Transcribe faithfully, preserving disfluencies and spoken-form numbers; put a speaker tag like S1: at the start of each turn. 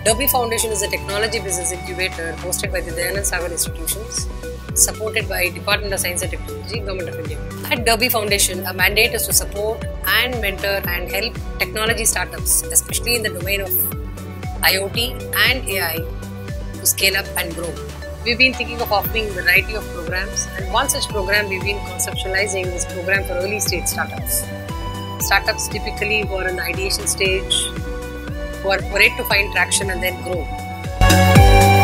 S1: DERBI Foundation is a technology business incubator hosted by the Dayanand Sagar institutions, supported by Department of Science and Technology, Government of India. At DERBI Foundation, our mandate is to support and mentor and help technology startups, especially in the domain of IoT and A I, to scale up and grow. We've been thinking of offering a variety of programs, and one such program we've been conceptualizing is program for early stage startups. Startups typically who are in the ideation stage, who are ready to find traction and then grow.